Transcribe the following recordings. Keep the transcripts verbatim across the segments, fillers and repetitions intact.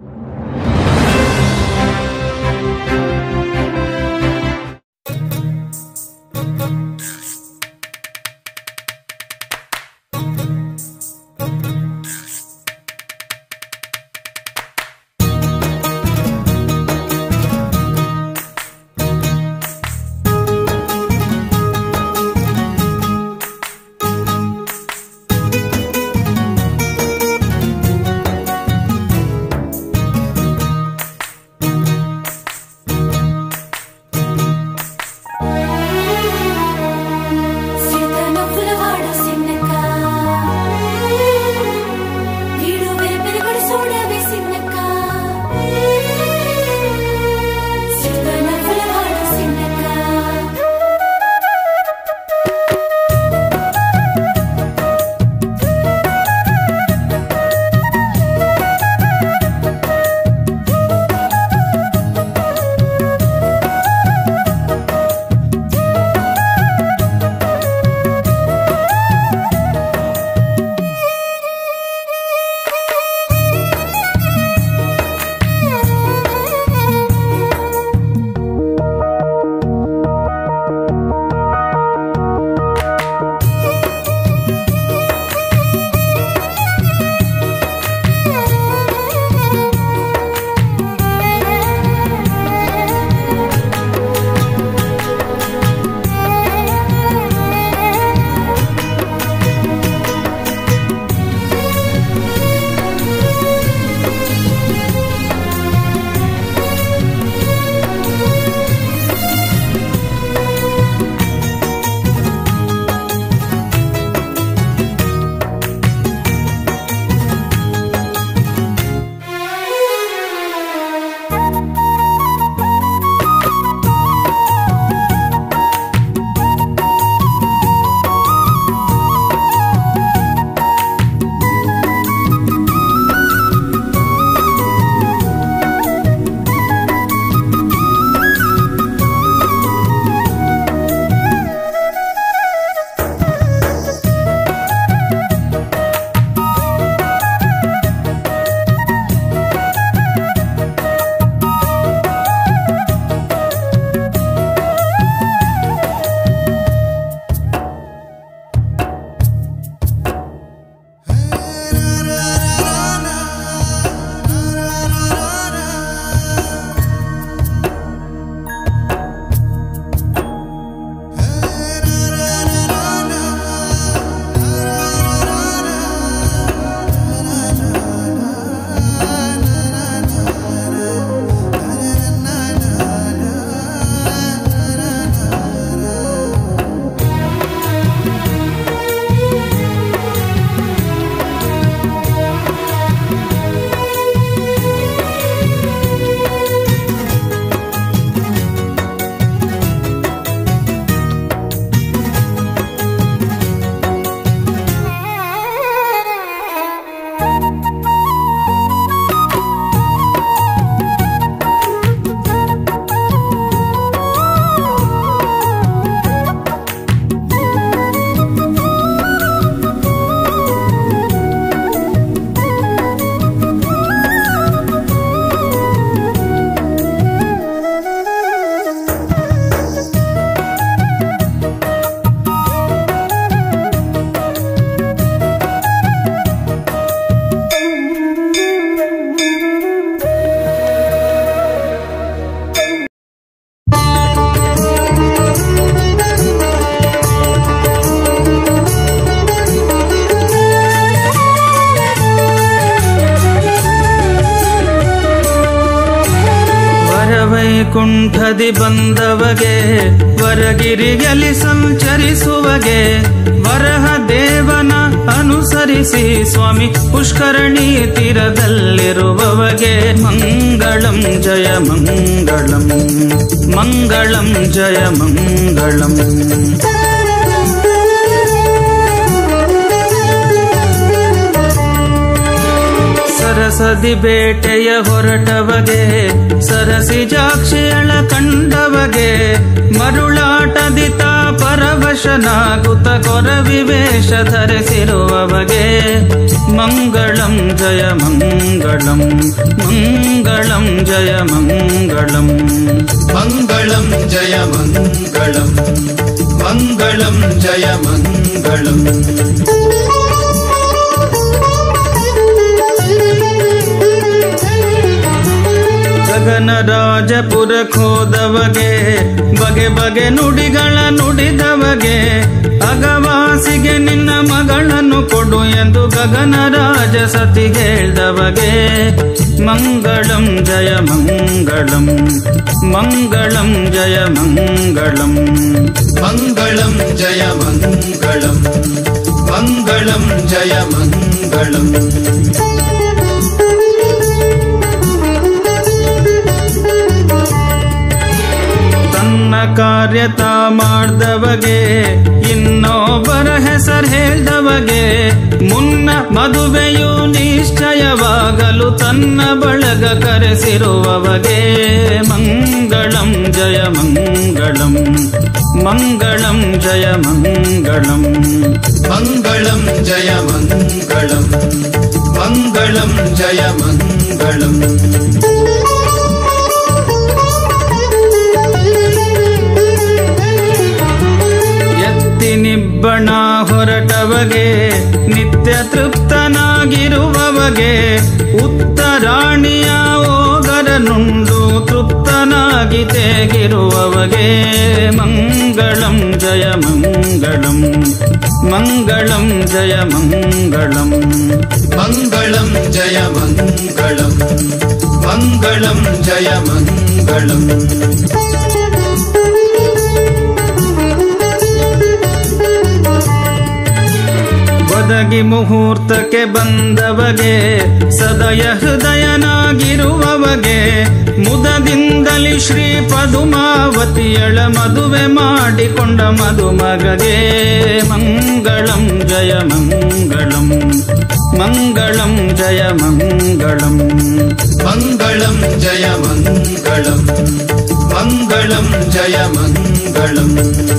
ವೈಕುಂಠದಿ ಬಂದವಗೆ ವರಗಿರಿಯಲ್ಲಿ ಸಂಚರಿಸುವಗೆ ವರಹ ದೇವನ ಅನುಸರಿಸಿ ಸ್ವಾಮಿ ಪುಷ್ಕರಣಿ ತೀರದಲ್ಲಿರುವವಗೆ ಮಂಗಳಂ ಜಯ ಮಂಗಳಂ ಮಂಗಳಂ ಜಯ ಮಂಗಳಂ. ರಭಸದಿ ಬೇಟೆಯ ಹೊರಟವಗೆ ಸರಸಿಜಾಕ್ಷಿಯಳ ಕಂಡವಗೆ ಮರುಳಾಟದಿ ತಾ ಪರವಶನಾಗುತ್ತ ಕೊರವಿವೇಶ ಧರಿಸಿರುವವಗೆ ಮಂಗಳಂ ಜಯ ಮಂಗಳಂ ಮಂಗಳಂ ಜಯ ಮಂಗಳಂ ಮಂಗಳಂ ಜಯ ಮಂಗಳಂ ಮಂಗಳಂ ಜಯ ಮಂಗಳಂ ಗಗನರಾಜಪುರ ಖೋದವಗೆ ಬಗೆ ಬಗೆ ನುಡಿಗಳ ನುಡಿದವಗೆ ಅಗವಾಸಿಗೆ ನಿನ್ನ ಮಗಳನ್ನು ಕೊಡು ಎಂದು ಗಗನರಾಜ ಸತಿ ಹೇಳ್ದವಗೆ ಮಂಗಳಂ ಜಯ ಮಂಗಳಂ ಮಂಗಳಂ ಜಯ ಮಂಗಳಂ ಮಂಗಳಂ ಜಯ ಮಂಗಳಂ ಮಂಗಳಂ ಜಯ ಮಂಗಳಂ ತನ್ನ ಕಾರ್ಯತ ಮಾಡ್ದವಗೆ ಇನ್ನೊಬ್ಬರ ಹೆಸರು ಹೇಳ್ದವಗೆ ಮುನ್ನ ಮದುವೆಯು ನಿಶ್ಚಯವಾಗಲು ತನ್ನ ಬಳಗ ಕರೆಸಿರುವವಗೆ ಮಂಗಳಂ ಜಯ ಮಂಗಳಂ ಮಂಗಳಂ ಜಯ ಮಂಗಳಂ ಮಂಗಳಂ ಜಯ ಮಂಗಳಂ ಮಂಗಳಂ ಜಯ ಮಂಗಳಂ ನಿಬ್ಬಣ ಹೊರಟವಗೆ ನಿತ್ಯ ತೃಪ್ತನಾಗಿರುವವಗೆ ಉತ್ತರಾಣಿಯ ಓಗರನುಂಡು ತೃಪ್ತನಾಗಿ ತೇಗಿರುವವಗೆ ಮಂಗಳಂ ಜಯ ಮಂಗಳಂ ಮಂಗಳಂ ಜಯ ಮಂಗಳಂ ಮಂಗಳಂ ಜಯ ಮಂಗಳಂ ಮಂಗಳಂ ಜಯ ಮಂಗಳಂ ಒದಗಿ ಮುಹೂರ್ತಕ್ಕೆ ಬಂದವಗೆ ಸದಯ ಹೃದಯನಾಗಿರುವವಗೆ ಮುದದಿಂದಲಿ ಶ್ರೀ ಪದುಮಾವತಿಯಳ ಮದುವೆ ಮಾಡಿಕೊಂಡ ಮದುಮಗಗೆ ಮಂಗಳಂ ಜಯ ಮಂಗಳಂ ಮಂಗಳಂ ಜಯ ಮಂಗಳಂ ಮಂಗಳಂ ಜಯ ಮಂಗಳಂ ಮಂಗಳಂ ಜಯ ಮಂಗಳಂ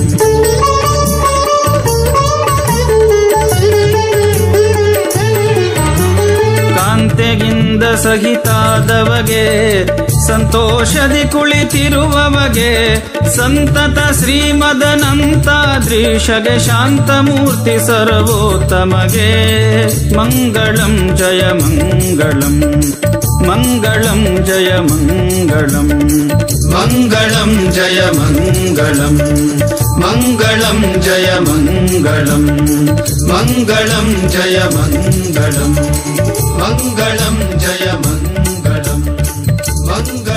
ಕಾಂತೆಗಿಂದ ಸಹಿತಾದವಗೆ ಸಂತೋಷದಿ ಕುಳಿತಿರುವವಗೆ ಸಂತತ ಶ್ರೀಮದನಂತಾದ್ರೀಶಗೆ ಶಾಂತಮೂರ್ತಿ ಸರ್ವೋತ್ತಮಗೆ ಮಂಗಳಂ ಜಯ ಮಂಗಳಂ ಮಂಗಳಂ ಜಯ ಮಂಗಳಂ ಮಂಗಳಂ ಜಯ ಮಂಗಳಂ ಮಂಗಳಂ ಜಯ ಮಂಗಳಂ ಮಂಗಳಂ ಜಯ ಮಂಗಳಂ ಮಂಗಳಂ ಜಯ ಮಂಗಳಂ ಮಂಗಳಂ